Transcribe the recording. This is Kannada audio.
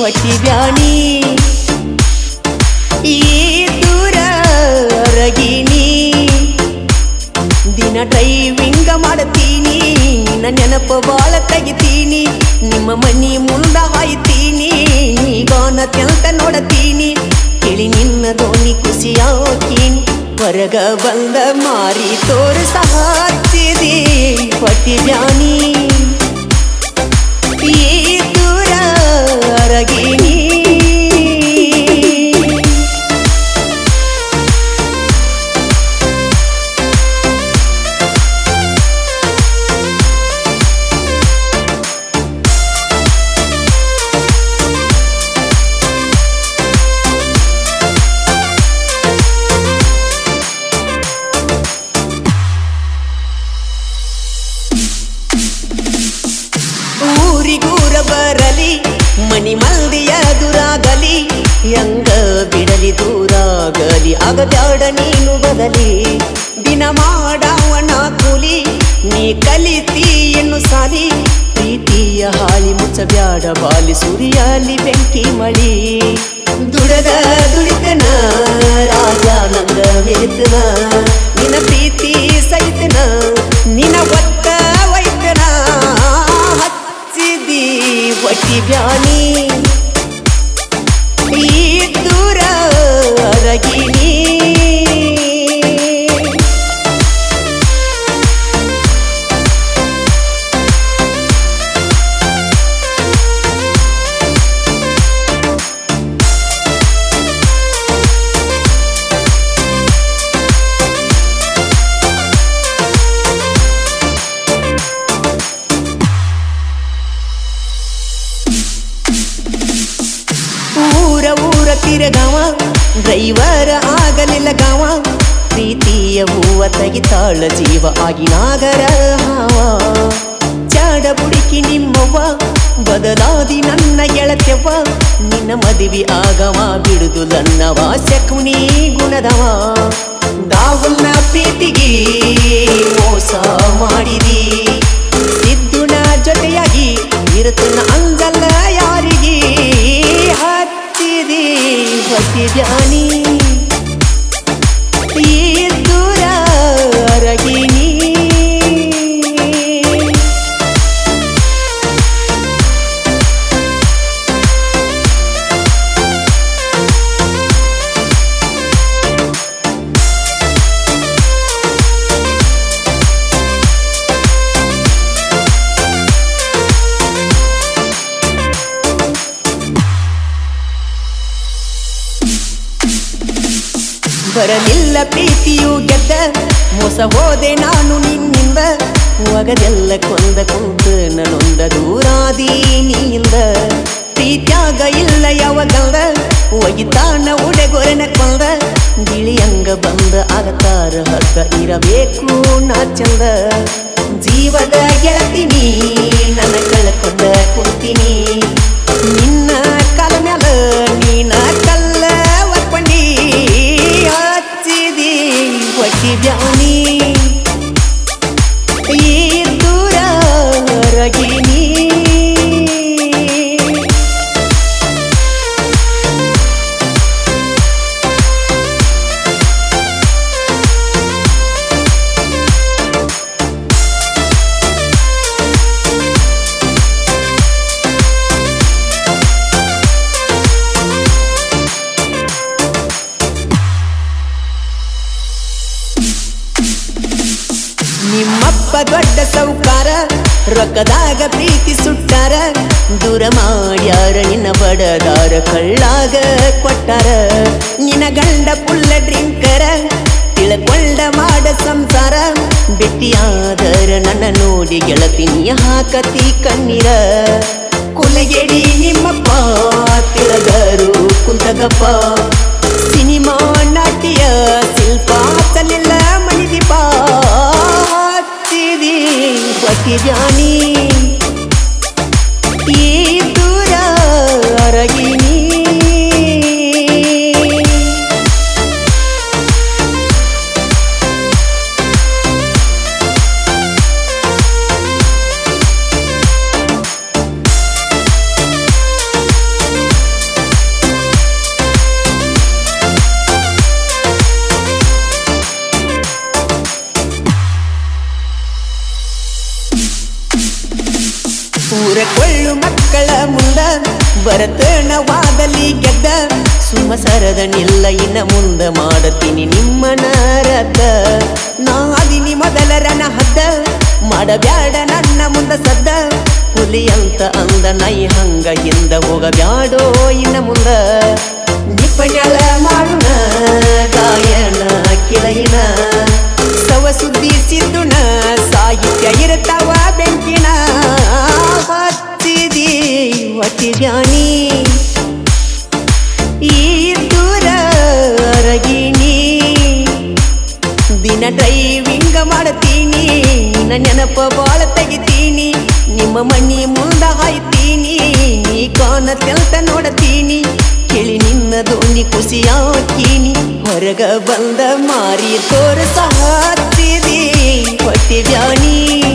ಹೊಟ್ಟಿ ಬ್ಯಾನಿ ಈ ದೂರ ರಗಿನಿ ದಿನ ಡ್ರೈವಿಂಗ್ ಮಾಡ್ತೀನಿ ನಿನ್ನ ನೆನಪು ಬಾಳ ತೆಗಿತೀನಿ ನಿಮ್ಮ ಮನಿ ಮುಂದ ಹಾಯ್ತೀನಿ ನೀಗಾನ ತೆಲ್ತ ನೋಡತೀನಿ ಕೇಳಿ ನಿನ್ನ ಧ್ವನಿ ಖುಷಿಯಾಕೀನಿ ಹೊರಗ ಬಂದ ಮಾರಿ ತೋರಿಸ ಹಚ್ಚಿದಿ ಹೊಟ್ಟಿ ಬ್ಯಾನಿ ಈ ದೂರ ರಗಿನಿ ಊರಿಗೂರ ಬರಲಿ ಮನಿ ಮಂದಿಯ ದುರಾಗಲಿ ಹೆಂಗ ಬಿಡಲಿ ದೂರಾಗಲಿ ಆಗಬ್ಯಾಡ ನೀನು ಬದಲಿ ದಿನ ಮಾಡವನ ಕೂಲಿ ನೀ ಕಲಿತಿ ಎನ್ನು ಸಾಲಿ ಪ್ರೀತಿಯ ಹಾಳಿ ಮುಚ್ಚಬ್ಯಾಡ ಬಾಲಿ ಸುರಿಯಲಿ ಬೆಂಕಿ ಮಳಿ ದುಡದ ದುಡಿತನ ರಾಜ ನಂಗ ವೇತನ ನಿನ್ನ ಪ್ರೀತಿ ಸೈತನ ನಿನ್ನ ಒತ್ತ ವೈತನ ಹೊಟ್ಟಿ ಬ್ಯಾನಿ ಈ ದೂರ ರಗಿನಿ ಊರ ತಿರಗಾವ ಡ್ರೈವರ್ ಆಗಲಿಲ್ಲ ಗಾವ ಪ್ರೀತಿಯ ಹೂವ ತೆಗಿತಾಳ ಜೀವ ಆಗಿ ನಾಗರ ಹಾವ ಚಾಡ ಬುಡಿಕಿ ನಿಮ್ಮವ್ವ ಬದಲಾದಿ ನನ್ನ ಗೆಳತ್ಯವ್ವ ನಿನ್ನ ಮದುವೆ ಆಗವ ಬಿಡುದು ನನ್ನವ ಶಕುನಿ ಗುಣದವ ದಾವನ್ನ ಪ್ರೀತಿಗೆ ಮೋಸ ಮಾಡಿದಿ ಸಿದ್ದುನ ಜೊತೆಯಾಗಿ ಇರುತ್ತನ ಅಂಗಲ್ಲ ಯಾರಿಗೆ ಹೊಟ್ಟಿ ಬ್ಯಾನಿ ಈ ದೂರ ರಗಿನಿ ಬರಲಿಲ್ಲ ಪ್ರೀತಿಯು ಗೆದ್ದ ಮೋಸ ಹೋದೆ ನಾನು ನಿನ್ನಿಂದ ಒಗದೆಲ್ಲ ಕೊಂದ ಕುಂತ ನನ್ನೊಂದ ದೂರಾದಿ ನೀಂದ ಪ್ರೀತ್ಯಾಗ ಇಲ್ಲ ಯಾವಾಗಲ್ದ ಒಗಿತಾನ ಉಡೆಗೊರೆನ ಕೊಂದ ಗಿಳಿಯಂಗ ಬಂದ ಆಗತಾರ ಹದ್ದ ಇರಬೇಕು ನಾ ಚಂದ ಜೀವದ ಗೆಳತೀನಿ ನನ್ನ ಕಳ್ಕೊಂಡ ಕುಂತೀನಿ ನಿನ್ನ ಕಾಲ ಮ್ಯಾಲ ನೀನ ಕಲ್ಲ ಒಪ್ಕೊಂಡಿ ಹಚ್ಚಿದಿ ಹೊಟ್ಟಿ ಬ್ಯಾನಿ ಈ ದೂರ ರಗಿನಿ ನಿಮ್ಮಪ್ಪ ದೊಡ್ಡ ಸೌಕಾರ ರೊಕ್ಕದಾಗ ಪ್ರೀತಿ ಸುಟ್ಟಾರ ದೂರ ಮಾಡ್ಯಾರ ನಿನ್ನ ಬಡದಾರ ಕಳ್ಳಾಗ ಕೊಟ್ಟಾರ ನಿನ್ನ ಗಂಡ ಪುಲ್ಲ ಡ್ರಿಂಕರ ತಿಳ್ಕೊಂಡ ಮಾಡ ಸಂಸಾರ ಬೆಟ್ಟಿಯಾದರ ನನ್ನ ನೋಡಿ ಗೆಳತಿನಿಯ ಹಾಕತಿ ಕಣ್ಣೀರ ಕುಲಗೆಡಿ ನಿಮ್ಮಪ್ಪ ತಿಳದರು ಕುಂತಗಪ್ಪ ಸಿನಿಮಾ ನಾಟ್ಯ ಶಿಲ್ಪ ಚಲಿಲ್ಲ ಮಣಿದೀಪ ಹಚ್ಚಿದಿ ಹೊಟ್ಟಿ ಬ್ಯಾನಿ ಈ ದೂರ ರಗಿನಿ ಭರತನವಾದಲ್ಲಿ ಗೆದ್ದ ಸುಮ್ಮ ಸರದ ನಿಲ್ಲ ಇನ್ನ ಮುಂದ ಮಾಡತೀನಿ ನಿಮ್ಮನ ರದ್ದ ನಾ ಅದಿನಿ ಮೊದಲ ರನ ಹದ್ದ ಮಾಡಬ್ಯಾಡ ನನ್ನ ಮುಂದ ಸದ್ದ ಹುಲಿ ಅಂತ ಅಂದ ನೈ ಹಂಗ ಹಿಂದ ಹೋಗಬ್ಯಾಡೋ ಇನ್ನ ಮುಂದ ನಿಪಜಳ ಮಾಡೋಣ ಗಾಯನ ಕಿಳಯಿನ ಸವ ಸುದ್ದಿ ಸಿದ್ದುಣ ಸಾಹಿತ್ಯ ಇರ್ತಾವ ಬೆಂಕಿನ ಹತ್ತಿದಿ ಒಟ್ಟಿ ಜಾನಿ ಈ ದೂರ ಅರಗಿನಿ ದಿನ ಡ್ರೈವಿಂಗ್ ಮಾಡ್ತೀನಿ ನಿನ್ನ ನೆನಪ ಬಾಳ ತೆಗಿತೀನಿ ನಿಮ್ಮ ಮನಿ ಮುಂದ ಹಾಯ್ತೀನಿ ನೀ ಕಾನ ತೆಲ್ತ ನೋಡತೀನಿ ಕೇಳಿ ನಿನ್ನ ದೋಣಿ ಖುಷಿಯಾಕೀನಿ ಹೊರಗ ಬಂದ ಮಾರಿ ತೋರಸ ಹತ್ತಿದಿ ಹೊಟ್ಟಿ ಜಾನಿ